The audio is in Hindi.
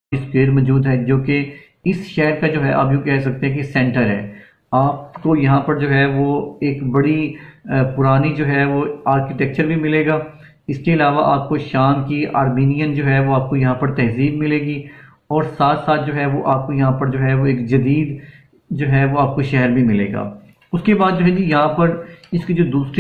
स्क्वायर मौजूद है, जो कि इस शहर का जो है आप यूँ कह सकते हैं कि सेंटर है। आपको यहाँ पर जो है वो एक बड़ी पुरानी जो है वो आर्किटेक्चर भी मिलेगा। इसके अलावा आपको शाम की आर्मीनियन जो है वो आपको यहाँ पर तहजीब मिलेगी, और साथ साथ जो है वो आपको यहाँ पर जो है वो एक जदीद जो है वो आपको शहर भी मिलेगा। उसके बाद जो है जी यहाँ पर इसकी जो दूसरी